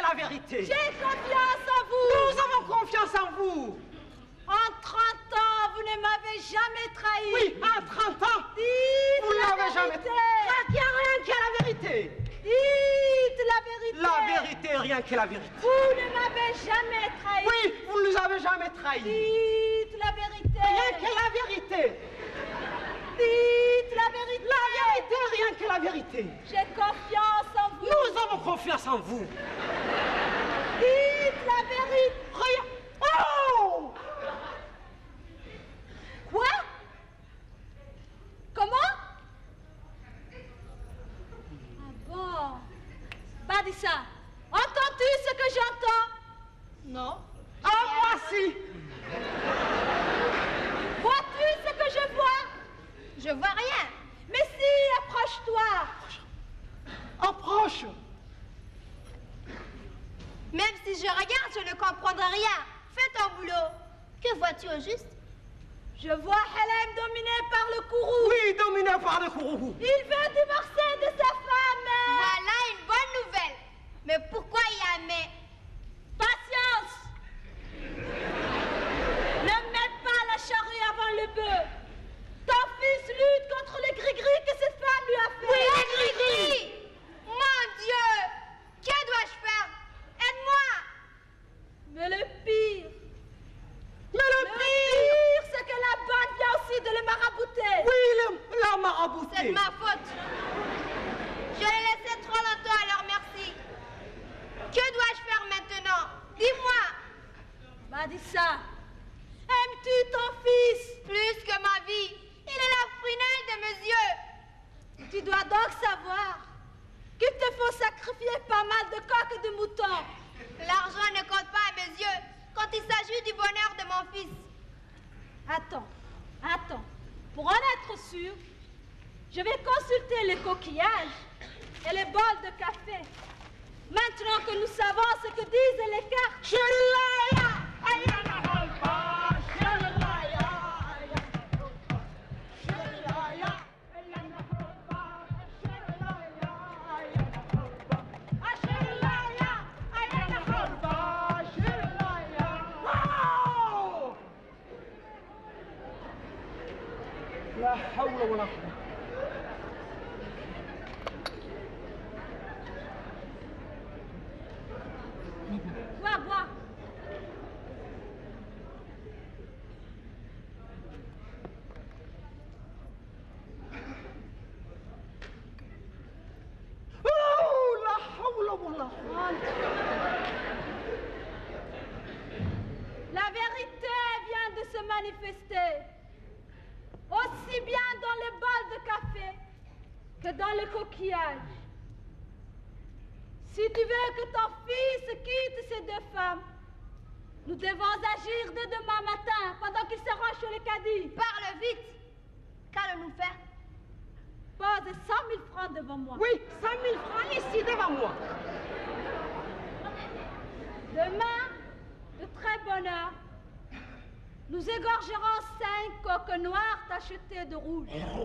la vérité. J'ai confiance en vous. Nous avons confiance en vous. En 30 ans, vous ne m'avez jamais trahi. Oui, en 30 ans, Dites vous ne la l'avez jamais vérité. trahi. Il n'y a rien qui est la vérité. Dites la vérité. La vérité, rien que la vérité. Vous ne m'avez jamais trahi. Oui, vous ne nous avez jamais trahis. Dites la vérité. Rien que la vérité. Dites la vérité. La vérité, rien que la vérité. J'ai confiance en vous. Nous avons confiance en vous. Dites la vérité. Rien. Oh! Quoi? Comment? Ah bon? Badissa, entends-tu ce que j'entends? Non. Ah, moi si. Vois-tu ce que je vois? Je vois rien. Mais si, approche-toi. Approche. Même si je regarde, je ne comprendrai rien. Fais ton boulot. Que vois-tu au juste? Je vois Helem dominé par le courroux. Oui, dominé par le courroux. Il veut divorcer de sa femme. Voilà une bonne nouvelle. Mais pourquoi il y a mais? Patience. Ne mets pas la charrue avant le bœuf. Ton fils lutte contre les gris-gris que cette femme lui a fait. Oui, les gris-gris. Mon Dieu. Que dois-je faire? Aide-moi. Mais le pire, c'est que la bande vient aussi de le marabouter. Oui, la marabouté. C'est de ma faute. Je l'ai laissé trop longtemps, alors merci. Que dois-je faire maintenant? Dis-moi. Badissa, aimes-tu ton fils? Plus que ma vie. Il est la prunelle de mes yeux. Tu dois donc savoir qu'il te faut sacrifier pas mal de coqs et de moutons. L'argent ne compte pas à mes yeux quand il s'agit du bonheur de mon fils. Attends. Pour en être sûr, je vais consulter les coquillages et les bols de café. Maintenant que nous savons ce que disent les cartes. لا حول ولا قوة. Bois. Oh, لا حول ولا قوة. La vérité vient de se manifester, aussi bien dans les bols de café que dans les coquillages. Si tu veux que ton fils quitte ces deux femmes, nous devons agir dès demain matin, pendant qu'il se rend chez le cadi. Parle vite. Qu'allons-nous faire? Pose 100 000 francs devant moi. Oui, 100 000 francs ici devant moi. Demain, de très bonne heure, nous égorgerons 5 coqs noirs tachetés de rouge.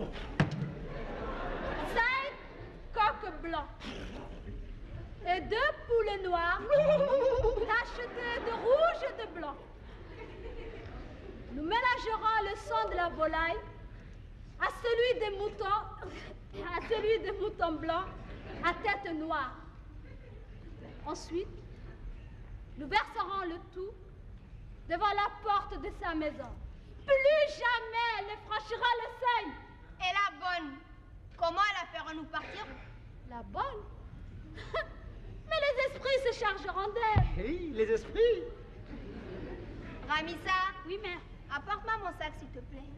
5 coqs blancs. Et 2 poules noires tachetées de rouge et de blanc. Nous mélangerons le sang de la volaille à celui des moutons blancs à tête noire. Ensuite, nous verserons le tout devant la porte de sa maison. Plus jamais elle ne franchira le seuil. Et la bonne, comment la ferons-nous partir? La bonne? Mais les esprits se chargeront d'elle. Oui, les esprits. Ramissa, Oui, mère. apporte-moi mon sac, s'il te plaît.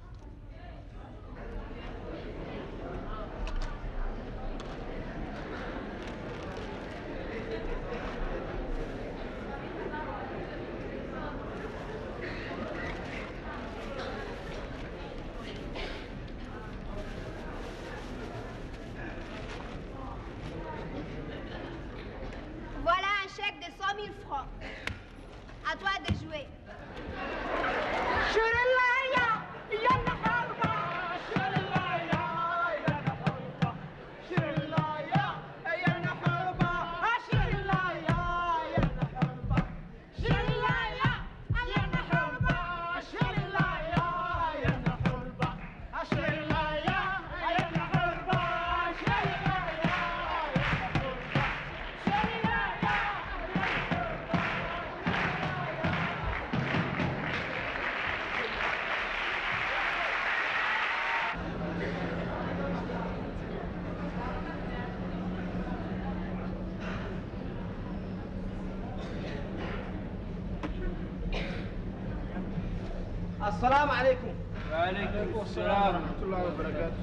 Voilà un chèque de 100 000 francs. À toi de jouer. Shirlaya, Assalamu alaikum. وعليكم السلام ورحمة الله وبركاته.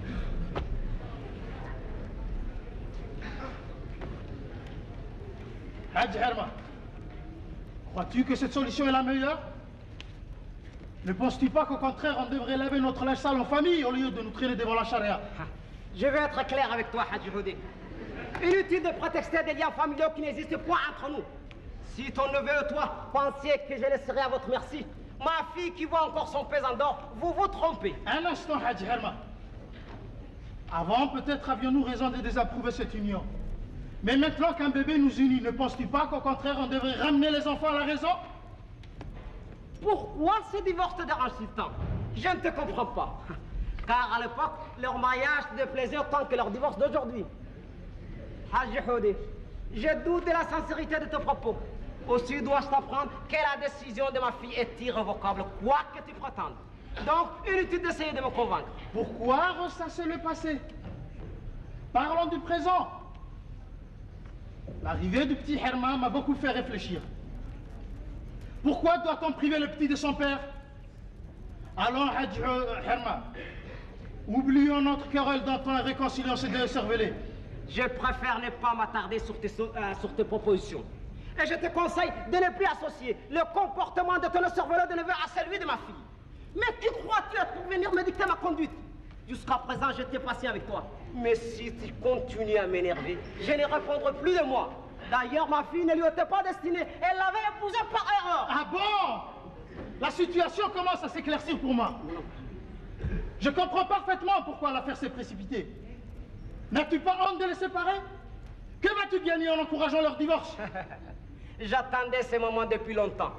Hadj Herma, crois-tu que cette solution est la meilleure? Ne penses-tu pas qu'au contraire, on devrait laver notre linge sale en famille au lieu de nous traîner devant la charia? Je vais être clair avec toi, Hadj Houdé. Inutile de prétexter des liens familiaux qui n'existent point entre nous. Si ton neveu et toi pensiez que je laisserai à votre merci ma fille qui voit encore son pesant d'or, vous vous trompez. Un instant, Hadj Herma. Avant, peut-être avions-nous raison de désapprouver cette union. Mais maintenant qu'un bébé nous unit, ne penses-tu pas qu'au contraire, on devrait ramener les enfants à la raison? Pourquoi ce divorce te dérange si tant? Je ne te comprends pas. Car à l'époque, leur mariage te déplaisait autant que leur divorce d'aujourd'hui. Hadj Houdé, je doute de la sincérité de tes propos. Aussi dois-je t'apprendre que la décision de ma fille est irrévocable, quoi que tu prétendes. Donc, inutile d'essayer de me convaincre. Pourquoi ressasser le passé? Parlons du présent. L'arrivée du petit Herma m'a beaucoup fait réfléchir. Pourquoi doit-on priver le petit de son père? Allons, Hadj Herma, oublions notre querelle d'antan et réconcilions ces deux cervelés. Je préfère ne pas m'attarder sur tes propositions. Et je te conseille de ne plus associer le comportement de ton cervelot de neveu à celui de ma fille. Mais qui crois-tu être pour venir me dicter ma conduite? Jusqu'à présent, j'étais patient avec toi. Mais si tu continues à m'énerver, je ne répondrai plus de moi. D'ailleurs, ma fille ne lui était pas destinée. Elle l'avait épousé par erreur. Ah bon? La situation commence à s'éclaircir pour moi. Je comprends parfaitement pourquoi l'affaire s'est précipitée. N'as-tu pas honte de les séparer? Que vas-tu gagner en encourageant leur divorce? J'attendais ce moment depuis longtemps.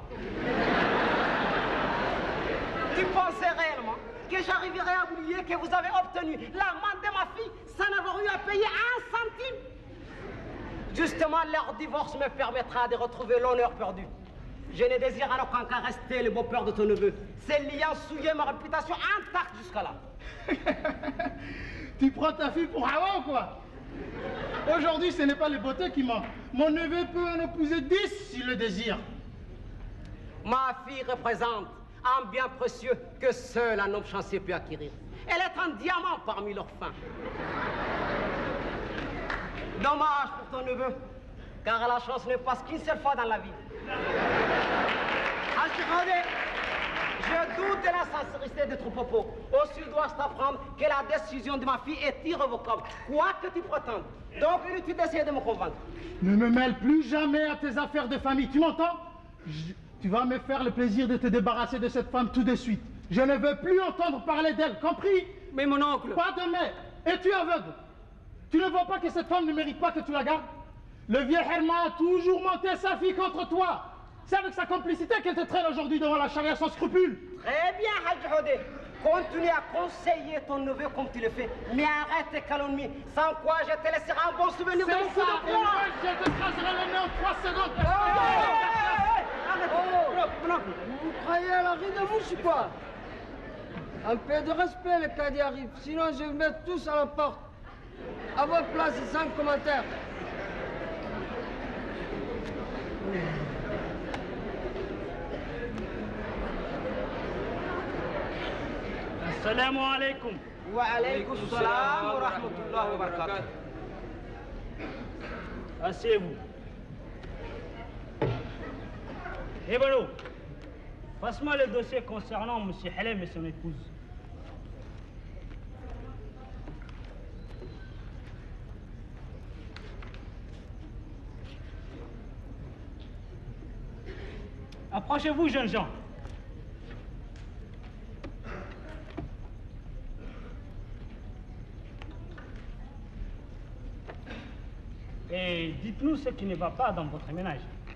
Tu pensais réellement que j'arriverais à oublier que vous avez obtenu l'amende de ma fille sans avoir eu à payer un centime? Justement, leur divorce me permettra de retrouver l'honneur perdu. Je ne désire en aucun cas rester le beau-père de ton neveu. Ces liens souillaient ma réputation intacte jusqu'à là. Tu prends ta fille pour Hawa ou quoi? Aujourd'hui, ce n'est pas les beautés qui manquent. Mon neveu peut en épouser 10 s'il le désire. Ma fille représente un bien précieux que seul un homme chanceux peut acquérir. Elle est un diamant parmi leurs fins. Dommage pour ton neveu, car la chance ne passe qu'une seule fois dans la vie. Hadj Houdé, je doute de la sincérité de ton propos. Aussi dois-je t'apprendre que la décision de ma fille est irrévocable, quoi que tu prétendes. Donc, inutile d'essayer de me convaincre. Ne me mêle plus jamais à tes affaires de famille, tu m'entends? Tu vas me faire le plaisir de te débarrasser de cette femme tout de suite. Je ne veux plus entendre parler d'elle, compris? Mais mon oncle... Pas de mais. Es-tu aveugle? Tu ne vois pas que cette femme ne mérite pas que tu la gardes? Le vieux Herma a toujours monté sa fille contre toi. C'est avec sa complicité qu'elle te traîne aujourd'hui devant la charia sans scrupules. Très bien, Hadj Houdé. Continue à conseiller ton neveu comme tu le fais, mais arrête tes calomnies, sans quoi je te laisserai un bon souvenir de mon coup de poing. Je te tracerai le nez en 3 secondes. Arrête. Vous croyez à la rue de mouche ou quoi? Un peu de respect, le cadet arrive, sinon je vais vous mettre tous à la porte. À votre place, sans commentaire. Assalamu alaikum. Wa alaykum salam wa rahmatullahi wa barakatuh. Asseyez-vous. Hebelo, passe-moi le dossier concernant M. Helem et son épouse. Approchez-vous, jeunes gens. Et dites-nous ce qui ne va pas dans votre ménage.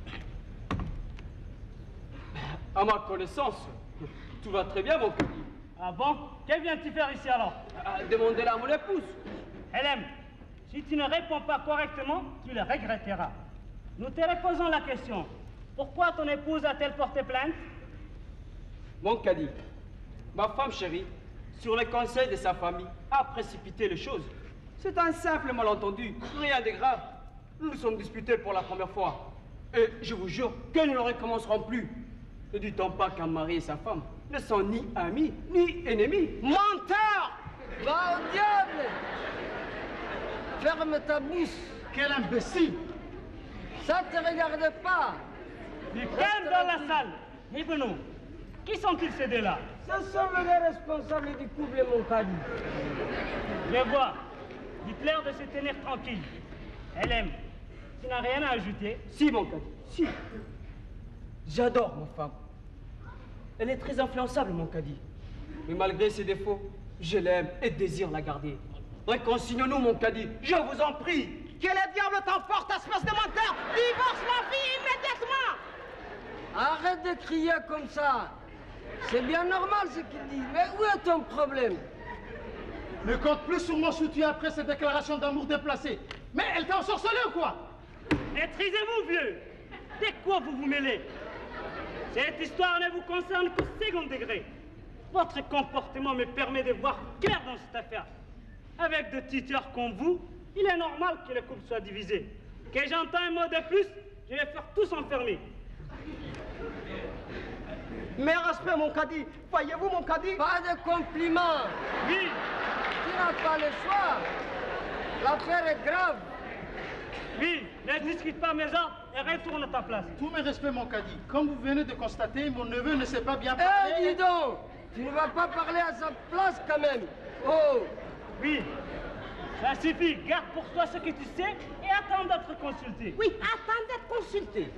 À ma connaissance, tout va très bien, mon cœur. Ah bon? Que viens-tu faire ici alors? Demandez-la à mon épouse. Helem, si tu ne réponds pas correctement, tu le regretteras. Nous te reposons la question. Pourquoi ton épouse a-t-elle porté plainte? Mon caddie, ma femme chérie, sur les conseils de sa famille, a précipité les choses. C'est un simple malentendu, rien de grave. Nous nous sommes disputés pour la première fois. Et je vous jure que nous ne recommencerons plus. Ne dit-on pas qu'un mari et sa femme ne sont ni amis, ni ennemis. Menteur! Va au diable! Ferme ta bouche. Quel imbécile! Ça ne te regarde pas. Du calme dans la salle. Ibnou, qui sont-ils ces deux-là? Ce sont les responsables du couple, mon caddie. Je vois. Dites-leur de se tenir tranquille. Elle aime. Tu n'as rien à ajouter? Si, mon caddie, si. J'adore ma femme. Elle est très influençable, mon caddie. Mais malgré ses défauts, je l'aime et désire la garder. Réconcilions-nous, mon caddie, je vous en prie. Que le diable t'emporte, espèce de menteur! Divorce ma fille immédiatement! Arrête de crier comme ça. C'est bien normal ce qu'il dit. Mais où est ton problème? Ne compte plus sur mon soutien après cette déclaration d'amour déplacée. Mais elle t'a ensorcelé ou quoi? Maîtrisez-vous, vieux. Dès quoi vous vous mêlez? Cette histoire ne vous concerne qu'au second degré. Votre comportement me permet de voir clair dans cette affaire. Avec de tuteurs comme vous, il est normal que le couple soit divisé. Que j'entends un mot de plus, je vais faire tous enfermer. Mais respect, mon caddie. Voyez-vous, mon caddie? Pas de compliments. Oui, Tu n'as pas le choix. L'affaire est grave. oui, ne discute pas mes ordres et retourne à ta place. Tous mes respects, mon caddie. Comme vous venez de constater, mon neveu ne sait pas bien Eh, parler. dis donc. Tu ne vas pas parler à sa place quand même. Oh. Oui, ça suffit. Garde pour toi ce que tu sais et attends d'être consulté. Oui, attends d'être consulté.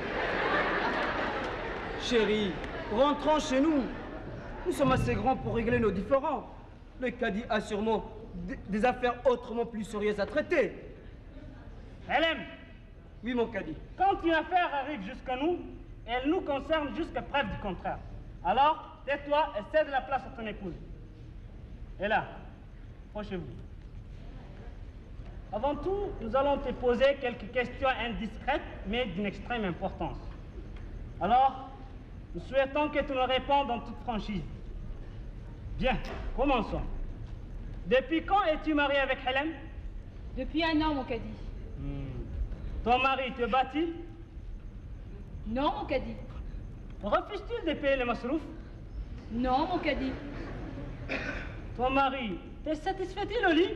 Chérie, rentrons chez nous. Nous sommes assez grands pour régler nos différends. Le caddie a sûrement des affaires autrement plus sérieuses à traiter. Elle aime. Oui, mon caddie. Quand une affaire arrive jusqu'à nous, elle nous concerne jusqu'à preuve du contraire. Alors, tais-toi et cède la place à ton épouse. Et là, approchez-vous. Avant tout, nous allons te poser quelques questions indiscrètes, mais d'une extrême importance. Alors, nous souhaitons que tu nous répondes en toute franchise. Bien, commençons. Depuis quand es-tu marié avec Hélène? Depuis 1 an, mon caddie. Ton mari te bat-il? Non, mon caddie. Refuse-t-il de payer les masrouf? Non, mon caddie. Ton mari te satisfait-il au lit?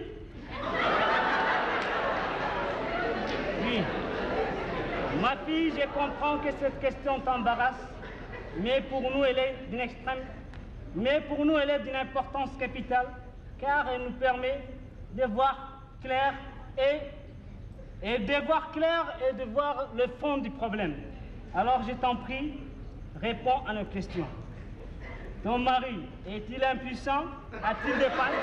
Oui. Ma fille, je comprends que cette question t'embarrasse, mais pour nous, elle est d'une extrême... Mais pour nous, elle est d'une importance capitale, car elle nous permet de voir clair et de voir le fond du problème. Alors, je t'en prie, réponds à nos questions. Ton mari est-il impuissant? A-t-il des pannes?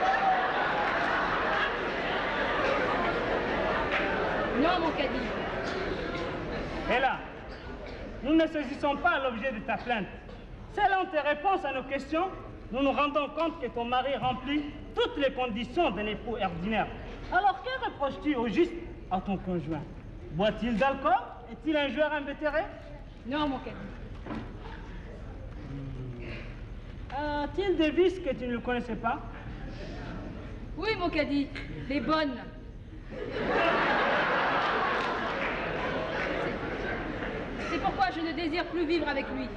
Non, mon caddie. Et là, nous ne saisissons pas l'objet de ta plainte. Selon tes réponses à nos questions, nous nous rendons compte que ton mari remplit toutes les conditions d'un époux ordinaire. Alors, que reproches-tu au juste à ton conjoint? Boit-il d'alcool? Est-il un joueur invétéré? Non, mon caddie. A-t-il des vices que tu ne connaissais pas? Oui, mon caddie. Les bonnes. C'est pourquoi je ne désire plus vivre avec lui.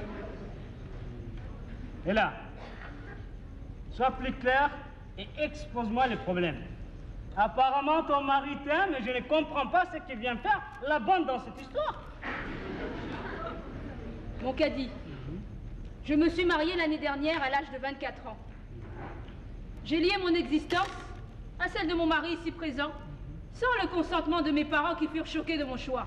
Et là, sois plus clair et expose-moi le problème. Apparemment, ton mari t'aime et je ne comprends pas ce qu'il vient faire la bonne dans cette histoire. Mon caddie, je me suis mariée l'année dernière à l'âge de 24 ans. J'ai lié mon existence à celle de mon mari ici présent, sans le consentement de mes parents qui furent choqués de mon choix.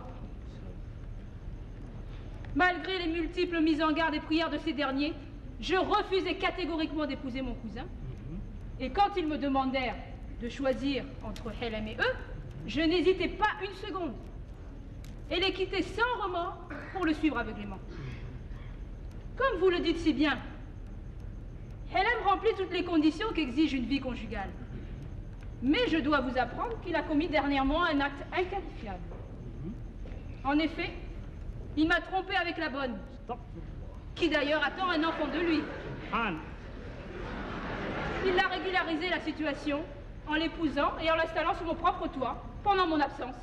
Malgré les multiples mises en garde et prières de ces derniers, je refusais catégoriquement d'épouser mon cousin. Et quand ils me demandèrent de choisir entre Hélène et eux, je n'hésitais pas une seconde et les quittais sans remords pour le suivre aveuglément. Comme vous le dites si bien, Hélène remplit toutes les conditions qu'exige une vie conjugale. Mais je dois vous apprendre qu'il a commis dernièrement un acte inqualifiable. En effet, il m'a trompé avec la bonne, qui d'ailleurs attend un enfant de lui. Anne, Il a régularisé la situation en l'épousant et en l'installant sous mon propre toit pendant mon absence.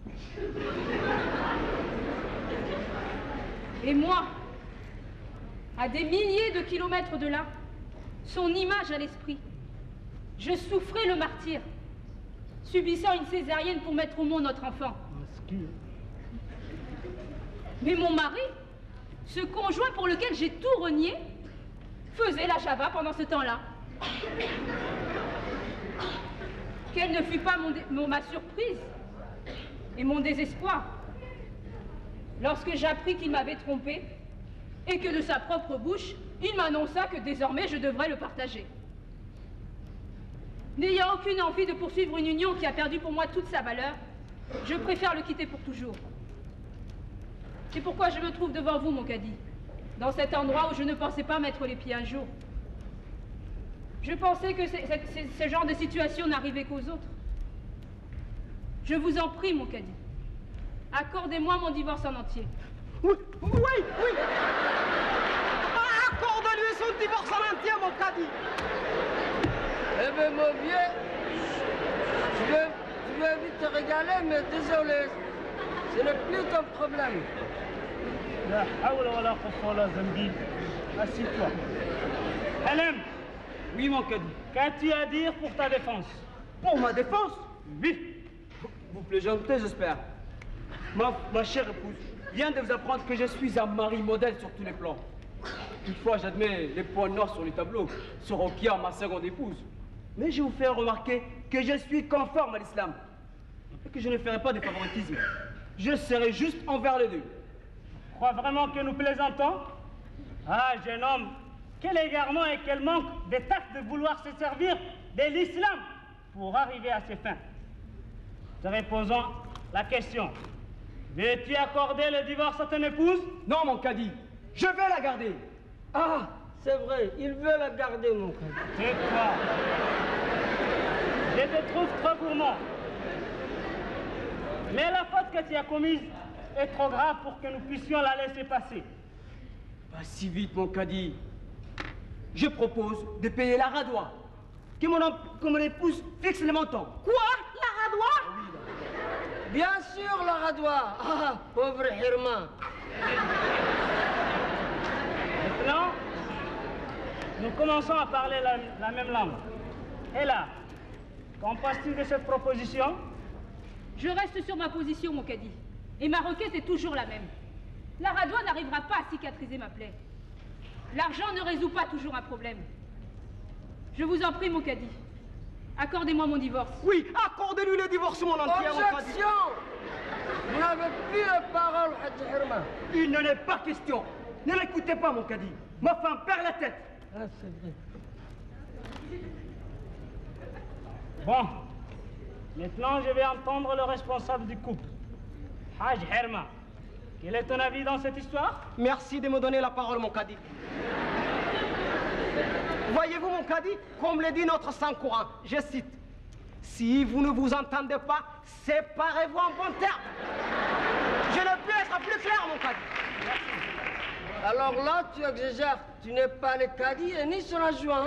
Et moi, à des milliers de kilomètres de là, son image à l'esprit. Je souffrais le martyre, subissant une césarienne pour mettre au monde notre enfant. Mais mon mari, ce conjoint pour lequel j'ai tout renié, faisait la Java pendant ce temps-là. Quelle ne fut pas ma surprise et mon désespoir lorsque j'appris qu'il m'avait trompée et que de sa propre bouche, il m'annonça que désormais je devrais le partager. N'ayant aucune envie de poursuivre une union qui a perdu pour moi toute sa valeur, je préfère le quitter pour toujours. C'est pourquoi je me trouve devant vous, mon cadi, dans cet endroit où je ne pensais pas mettre les pieds un jour. Je pensais que ce genre de situation n'arrivait qu'aux autres. Je vous en prie, mon cadi, accordez-moi mon divorce en entier. Oui, oui, oui. Accorde-lui son divorce en entier, mon cadi. Eh bien, mon vieux, je vais vite te régaler, mais désolé, ce n'est plus ton problème. La hawla wa la quwwata wa la zambil. Assieds-toi. Helem. Oui, mon cadi. Qu'as-tu à dire pour ta défense? Pour ma défense? Oui. Vous plaisantez, j'espère. Ma chère épouse vient de vous apprendre que je suis un mari modèle sur tous les plans. Toutefois, j'admets les points noirs sur les tableaux seront qui à ma seconde épouse. Mais je vous fais remarquer que je suis conforme à l'islam et que je ne ferai pas de favoritisme. Je serai juste envers les deux. Crois vraiment que nous plaisantons? Ah, jeune homme, quel égarement et quel manque de tact de vouloir se servir de l'islam pour arriver à ses fins. Te réposons la question. Veux-tu accorder le divorce à ton épouse? Non, mon cadi, je vais la garder. Ah, c'est vrai, il veut la garder, mon cadi. Tais-toi. Je te trouve trop gourmand. Mais la faute que tu as commise est trop grave pour que nous puissions la laisser passer. Pas si vite, mon cadi. Je propose de payer la radoie. Que mon épouse fixe le montant. Quoi? La radoie? Bien sûr, la radoie. Ah, pauvre Herman. Maintenant, nous commençons à parler la même langue. Et là, qu'en penses-tu de cette proposition? Je reste sur ma position, mon cadi. Et ma requête est toujours la même. La radoie n'arrivera pas à cicatriser ma plaie. L'argent ne résout pas toujours un problème. Je vous en prie, mon cadi. Accordez-moi mon divorce. Oui, accordez-lui le divorce, mon entier. Objection! Vous n'avez plus la parole, Hadji Herman. Il n'en est pas question. Ne l'écoutez pas, mon cadi. Ma femme perd la tête. Ah, c'est vrai. Bon, maintenant je vais entendre le responsable du couple. Haj Herma, quel est ton avis dans cette histoire? Merci de me donner la parole, mon cadi. Voyez-vous, mon cadi, comme le dit notre sang courant, je cite, « Si vous ne vous entendez pas, séparez-vous en bon terme. » Je ne peux être plus clair, mon cadi. Alors là, tu exagères. Tu n'es pas le cadi et ni son adjoint.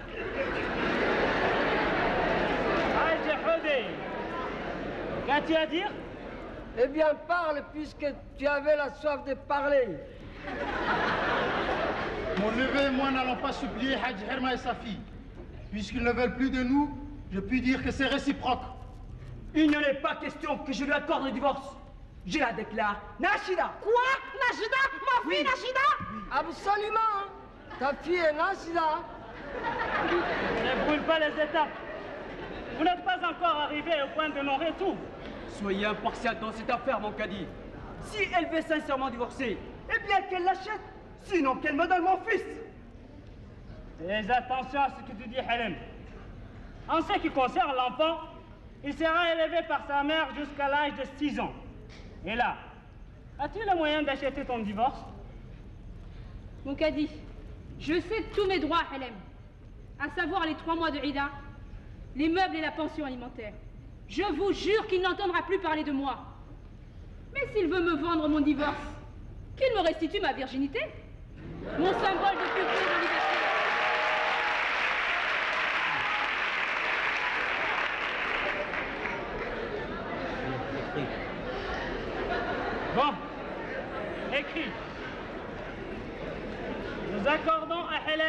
Haj Hodé, qu'as-tu à dire? Eh bien, parle, puisque tu avais la soif de parler. Mon neveu et moi n'allons pas supplier Hadj Herma et sa fille. Puisqu'ils ne veulent plus de nous, je puis dire que c'est réciproque. Il n'en est pas question que je lui accorde le divorce. Je la déclare Nachida. Quoi? Nachida? Ma fille, Nachida? Absolument. Ta fille est Nachida. Ne brûle pas les étapes. Vous n'êtes pas encore arrivé au point de non-retour. Soyez impartial dans cette affaire, mon cadi. Si elle veut sincèrement divorcer, eh bien qu'elle l'achète. Sinon qu'elle me donne mon fils. Fais attention à ce que tu dis, Helem. En ce qui concerne l'enfant, il sera élevé par sa mère jusqu'à l'âge de 6 ans. Et là, as-tu le moyen d'acheter ton divorce? Mon cadi, je sais tous mes droits, Helem. À savoir les 3 mois de Ida, les meubles et la pension alimentaire. Je vous jure qu'il n'entendra plus parler de moi. Mais s'il veut me vendre mon divorce, qu'il me restitue ma virginité, mon symbole de culture et de liberté. Bon, écris. Nous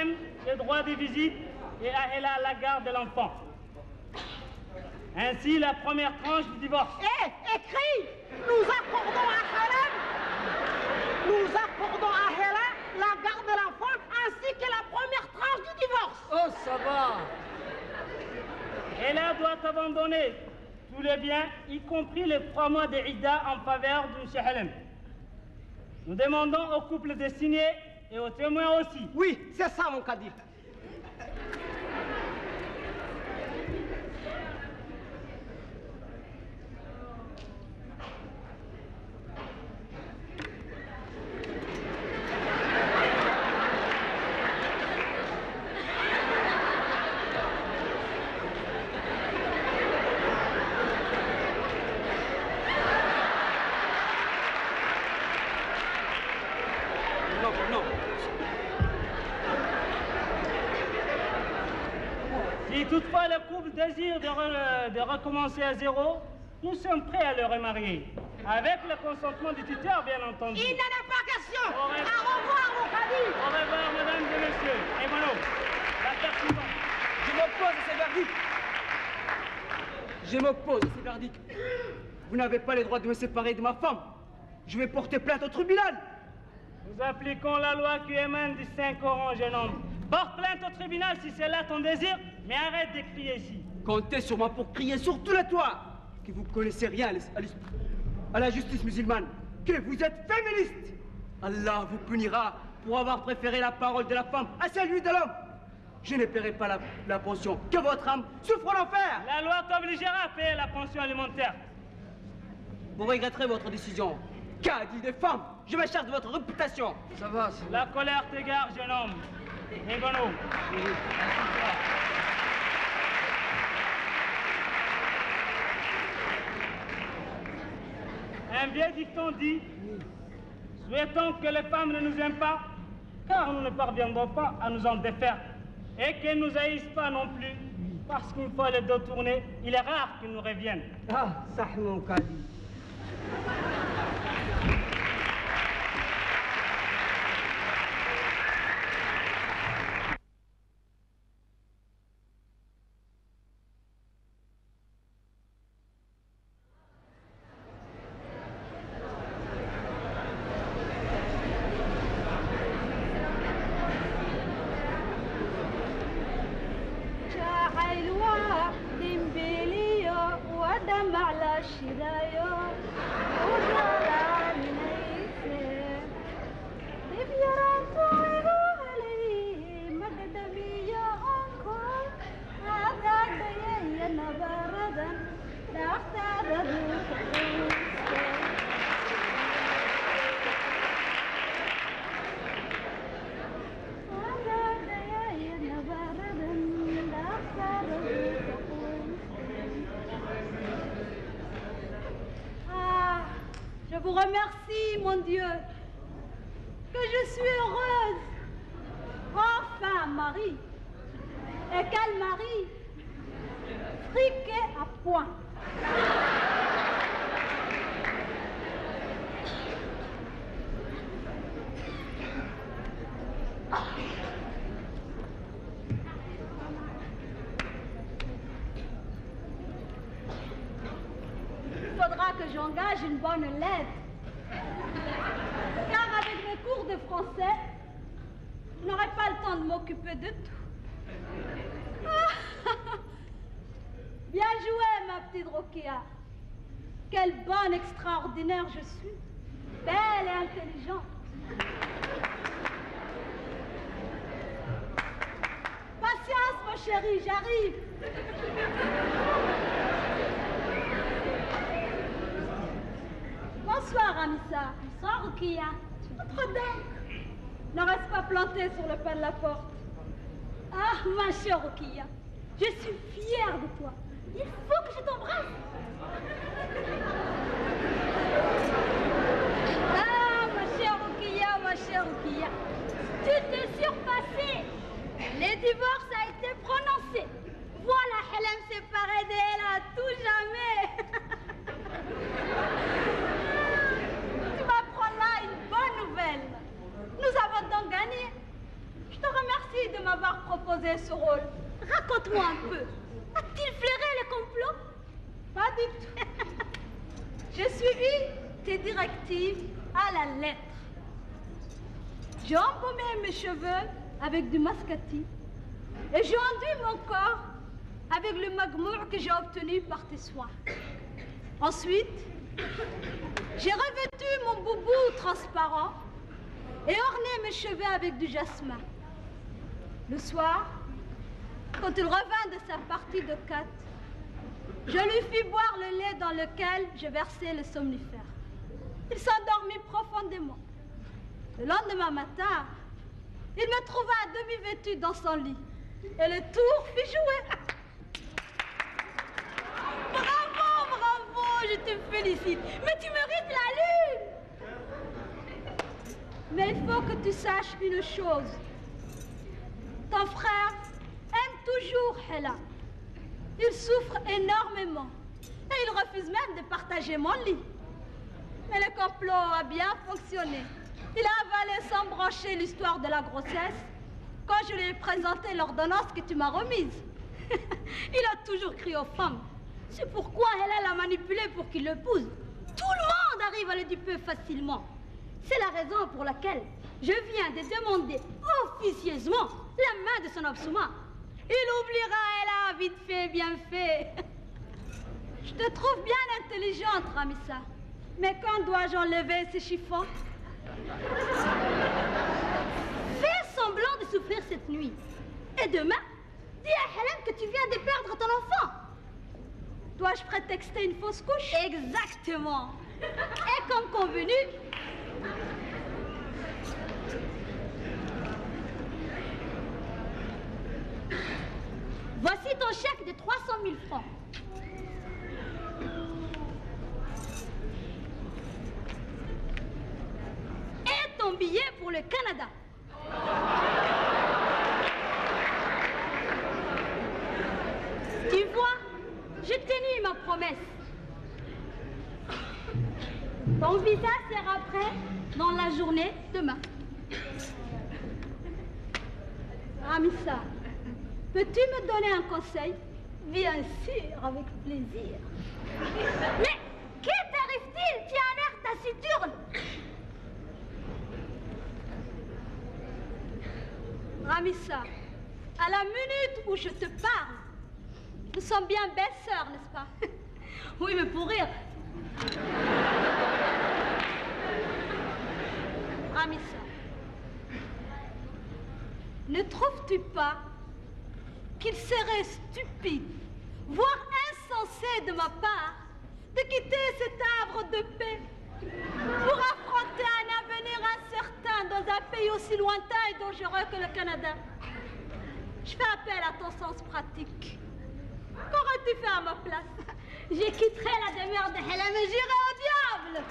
Halem le droit de visite et à Ella la garde de l'enfant. Ainsi, la première tranche du divorce. Écris, nous accordons à Hélène la garde de l'enfant ainsi que la première tranche du divorce. Oh, ça va. Ella doit abandonner tous les biens, y compris les 3 mois de Ida en faveur de M. Halem. Nous demandons au couple de signer et aux témoins aussi. Oui, c'est ça mon cadi. Si toutefois le couple désire de recommencer à zéro, nous sommes prêts à le remarier. Avec le consentement du tuteur, bien entendu. Il n'en est pas question. Au revoir. Au revoir, mon cadi. Au revoir, mesdames et messieurs. Et voilà, l'affaire suivante. Je m'oppose à ces verdicts. Je m'oppose à ces verdicts. Vous n'avez pas le droit de me séparer de ma femme. Je vais porter plainte au tribunal. Nous appliquons la loi qui émane du Saint-Coran, jeune homme. Porte plainte au tribunal si c'est là ton désir, mais arrête de crier ici. Comptez sur moi pour crier sur tous les toits que vous connaissez rien à la justice musulmane, que vous êtes féministe. Allah vous punira pour avoir préféré la parole de la femme à celle de l'homme. Je ne paierai pas la pension que votre âme souffre l'enfer. La loi t'obligera à payer la pension alimentaire. Vous regretterez votre décision. Qu'a dit des femmes? Je me charge de votre réputation. Ça va, c'est La colère t'égare, jeune homme. Et bon, un vieux dicton dit: souhaitons que les femmes ne nous aiment pas, car nous ne parviendrons pas à nous en défaire, et qu'elles ne nous haïssent pas non plus, parce qu'une fois les dos tournés, il est rare qu'ils nous reviennent. Ah, ça, mon cadi. Je vous remercie, mon Dieu, que je suis heureuse. Enfin, Marie. Et quel mari? Friqué à point. Il faudra que j'engage une bonne lettre. Car avec mes cours de français, je n'aurai pas le temps de m'occuper de tout. Bien joué, ma petite Rokia. Quelle bonne extraordinaire je suis. Belle et intelligente. Patience, mon chéri, j'arrive. Bonsoir, Anissa. Bonsoir, Rokia. Entre donc. Ne reste pas planté sur le pas de la porte. Ah, ma chère Rokia, je suis fière de toi. Il faut que je t'embrasse. Ah, ma chère Rokia, tu t'es surpassée. Le divorce a été prononcé. Voilà Hélène séparée d'elle à tout jamais. Tu m'apprends là une bonne nouvelle. Nous avons donc gagné. Je te remercie de Dis-moi un peu, a-t-il flairé le complot? Pas du tout. J'ai suivi tes directives à la lettre. J'ai embaumé mes cheveux avec du mascati et j'ai enduit mon corps avec le magmour que j'ai obtenu par tes soins. Ensuite, j'ai revêtu mon boubou transparent et orné mes cheveux avec du jasmin. Le soir, quand il revint de sa partie de quête, je lui fis boire le lait dans lequel je versais le somnifère. Il s'endormit profondément. Le lendemain matin, il me trouva à demi vêtue dans son lit et le tour fit jouer. Bravo, bravo, je te félicite. Mais tu mérites la lune. Mais il faut que tu saches une chose. Ton frère aime toujours Hela. Il souffre énormément et il refuse même de partager mon lit. Mais le complot a bien fonctionné. Il a avalé sans brancher l'histoire de la grossesse quand je lui ai présenté l'ordonnance que tu m'as remise. Il a toujours crié aux femmes. C'est pourquoi elle l'a manipulé pour qu'il l'épouse. Tout le monde arrive à le duper facilement. C'est la raison pour laquelle je viens de demander officieusement la main de son obsuma. Il oubliera, elle a vite fait, bien fait. Je te trouve bien intelligente, Ramissa. Mais quand dois-je enlever ces chiffons? Fais semblant de souffrir cette nuit. Et demain, dis à Hélène que tu viens de perdre ton enfant. Dois-je prétexter une fausse couche? Exactement. Et comme convenu, voici ton chèque de 300 000 francs. Et ton billet pour le Canada. Tu vois, j'ai tenu ma promesse. Ton visa sera prêt dans la journée demain. Ramissa, peux-tu me donner un conseil? Bien sûr, avec plaisir. Mais qui t'arrive-t-il? Tu as l'air taciturne. Ramissa, à la minute où je te parle, nous sommes bien belles-sœurs, n'est-ce pas? Oui, mais pour rire. Ramissa, ne trouves-tu pas qu'il serait stupide, voire insensé de ma part, de quitter cet havre de paix pour affronter un avenir incertain dans un pays aussi lointain et dangereux que le Canada? Je fais appel à ton sens pratique. Qu'aurais-tu fait à ma place? Je quitterai la demeure de Hélène et j'irai au diable.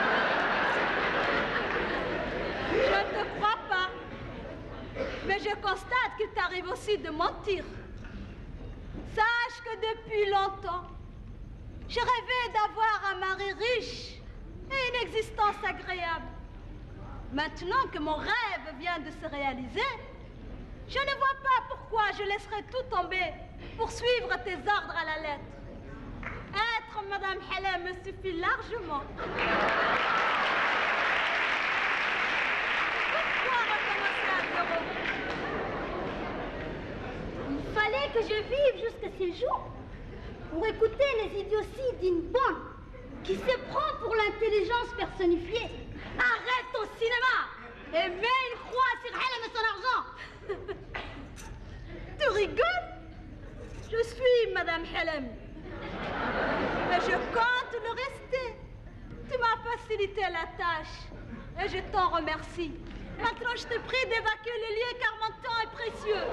Je ne te crois pas. Mais je constate qu'il t'arrive aussi de mentir. Sache que depuis longtemps, je rêvais d'avoir un mari riche et une existence agréable. Maintenant que mon rêve vient de se réaliser, je ne vois pas pourquoi je laisserai tout tomber pour suivre tes ordres à la lettre. Être Madame Hélène me suffit largement. Pourquoi recommencer à zéro? Il fallait que je vive jusqu'à ces jours pour écouter les idioties d'une bonne qui se prend pour l'intelligence personnifiée. Arrête ton cinéma et mets une croix sur Hélène et son argent. Tu rigoles? Je suis Madame Hélène. Et je compte le rester. Tu m'as facilité la tâche et je t'en remercie. Maintenant, je te prie d'évacuer le lieu car mon temps est précieux.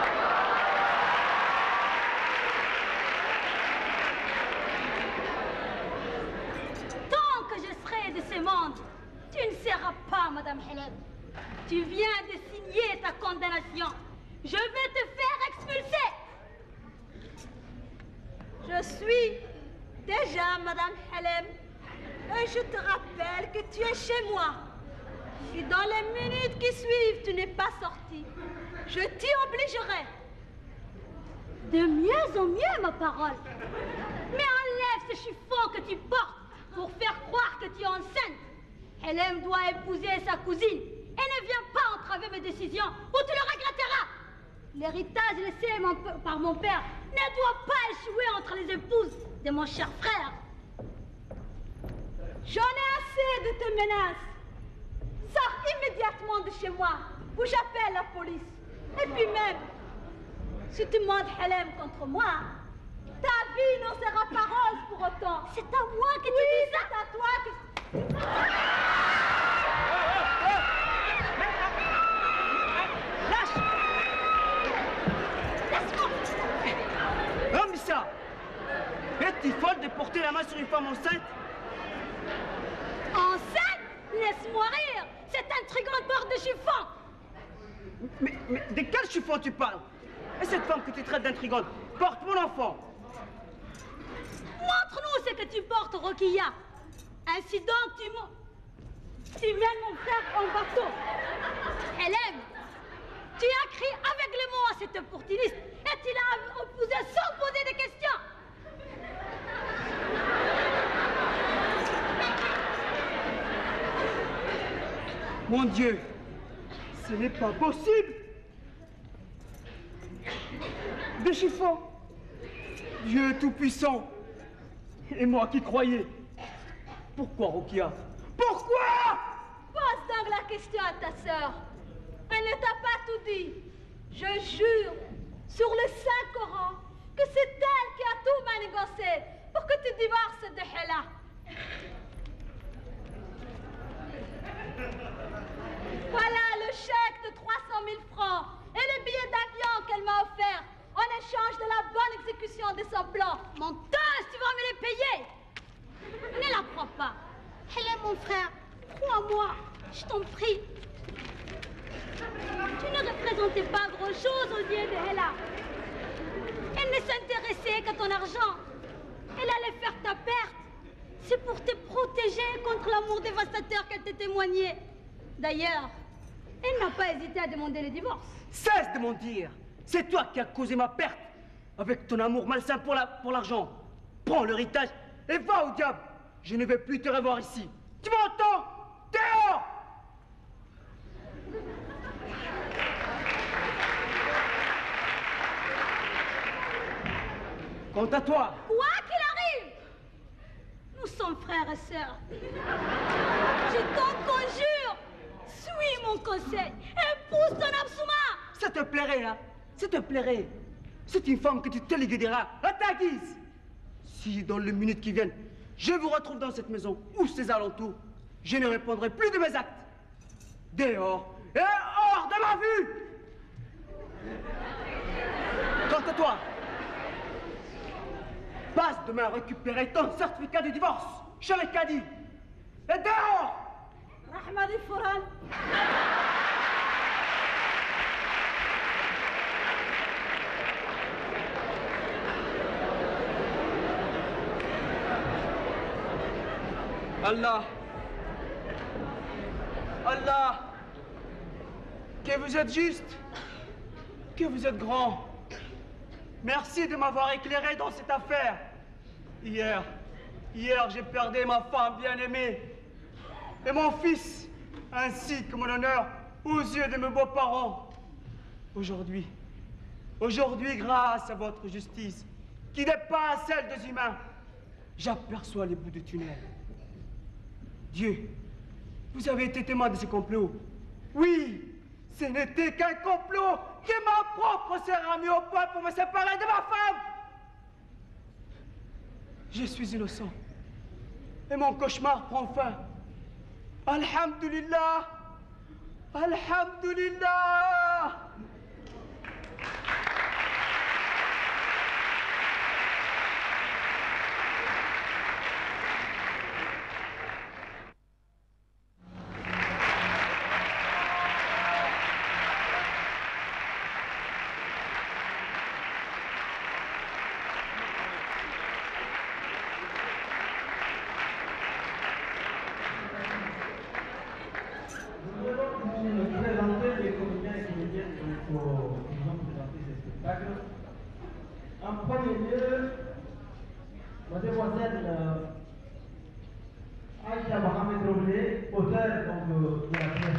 Tant que je serai de ce monde, tu ne seras pas Madame Hélène. Tu viens de signer ta condamnation. Je vais te faire expulser. Je suis déjà Madame Hélène et je te rappelle que tu es chez moi. Si dans les minutes qui suivent tu n'es pas sortie, je t'y obligerai. de mieux en mieux, ma parole. Mais enlève ce chiffon que tu portes pour faire croire que tu es enceinte. Hélène doit épouser sa cousine et ne viens pas entraver mes décisions ou tu le regretteras. L'héritage laissé par mon père ne doit pas échouer entre les épouses de mon cher frère. J'en ai assez de tes menaces. Sors immédiatement de chez moi ou j'appelle la police. Et puis même, si tu montes Hélène contre moi, ta vie n'en sera pas rose pour autant. C'est à moi que tu dis ça. C'est à toi que... Lâche! Laisse-moi! Homme ça! Es-tu folle de porter la main sur une femme enceinte? Enceinte? Laisse-moi rire! Cette intrigante porte de chiffon! Mais de quel chiffon tu parles? Et cette femme que tu traites d'intrigante porte mon enfant! Montre-nous ce que tu portes, Roquilla. Ainsi donc, tu mènes mon frère en bateau. Hélène, tu as crié avec les mots à cet opportuniste et tu l'as opposé sans poser de questions. Mon Dieu, ce n'est pas possible! Des chiffons! Dieu Tout-Puissant! Et moi qui croyais! Pourquoi, Roquilla? Pourquoi? Pose donc la question à ta sœur. Elle ne t'a pas tout dit. Je jure sur le Saint-Coran que c'est elle qui a tout manigocé pour que tu divorces de Hela. Voilà le chèque de 300 000 francs et le billet d'avion qu'elle m'a offert en échange de la bonne exécution de son plan. Menteuse, tu vas me les payer. Ne la prends pas. Elle est mon frère. Crois-moi, je t'en prie. Tu ne représentais pas grand-chose aux yeux de Hela. Elle ne s'intéressait qu'à ton argent. Elle allait faire ta perte. C'est pour te protéger contre l'amour dévastateur qu'elle t'a témoigné. D'ailleurs, elle n'a pas hésité à demander le divorce. Cesse de mentir! C'est toi qui as causé ma perte avec ton amour malsain pour l'argent. Prends l'héritage et va au diable. Je ne vais plus te revoir ici. Tu m'entends? Dehors! Quant à toi... Quoi qu'il arrive, nous sommes frères et sœurs. Je t'en conjure, suis mon conseil, épouse ton Absouma. Ça te plairait, hein? Ça te plairait. C'est une femme que tu te liquideras à ta guise. Si dans les minutes qui viennent, je vous retrouve dans cette maison ou ses alentours, je ne répondrai plus de mes actes. Dehors et hors de ma vue! Quant à toi, passe demain récupérer ton certificat de divorce chez le cadi. Et dehors! Rahmadi Fouran. Allah, Allah, que vous êtes juste, que vous êtes grand. Merci de m'avoir éclairé dans cette affaire. Hier, j'ai perdu ma femme bien-aimée et mon fils, ainsi que mon honneur aux yeux de mes beaux-parents. Aujourd'hui, grâce à votre justice, qui dépasse celle des humains, j'aperçois les bouts du tunnel. Dieu, vous avez été témoin de ce complot. Oui, ce n'était qu'un complot que ma propre sœur a mis au point pour me séparer de ma femme. Je suis innocent. Et mon cauchemar prend fin. Alhamdulillah. Alhamdulillah. Aïcha Mohamed Roblé, auteur donc, de la pièce.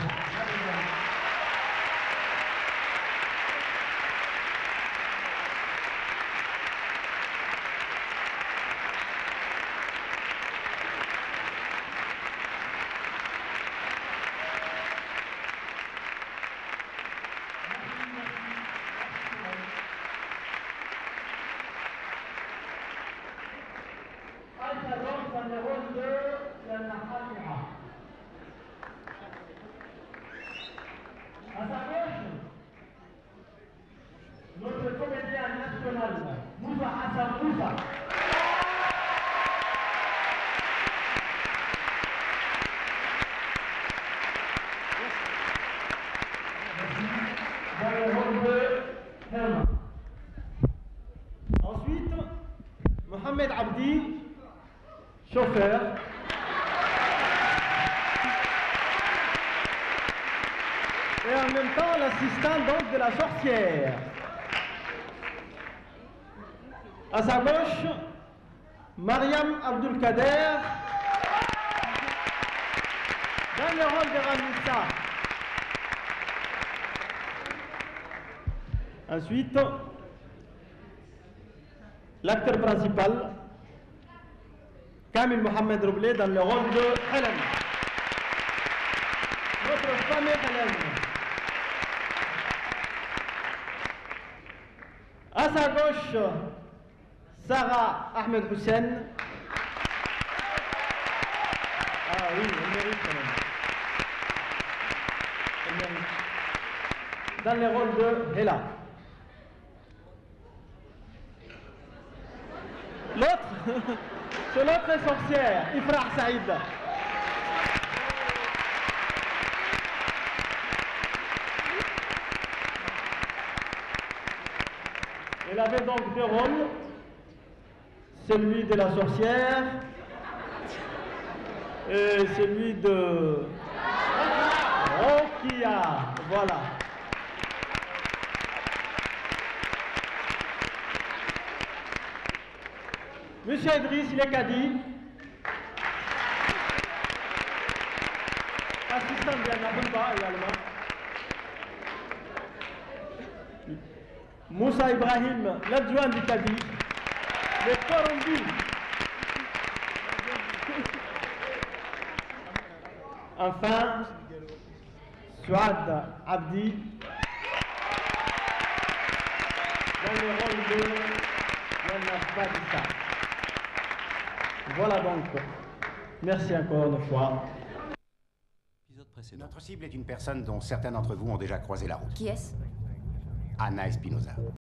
Aïcha donc dans le rôle de la Nahania. À sa gauche, notre comédien national, Moussa Hassan Moussa. Dans le rôle de Herman. Ensuite, Mohamed Abdi, chauffeur. Et en même temps l'assistant donc de la sorcière. À sa gauche, Mariam Abdul Kader dans le rôle de Ramissa. Ensuite, l'acteur principal, Kamil Mohamed Roblé dans le rôle de Hélène. Notre famille Hélène. À sa gauche, Sarah Ahmed Hussein. Ah oui, elle mérite quand même. Elle mérite. Dans le rôle de Hela. L'autre, c'est l'autre sorcière, Ifrah Saïd. Elle avait donc deux rôles, celui de la sorcière et celui de Rokia. Voilà. Monsieur Idriss, il est cadi. Assistant de la Nabumba également. Moussa Ibrahim, l'adjoint du cadi. Le Corombi. Enfin, Souad Abdi. Dans le rôle de Yana Badissa. Voilà donc. Merci encore une fois. Notre cible est une personne dont certains d'entre vous ont déjà croisé la route. Qui est-ce? Anna Espinosa.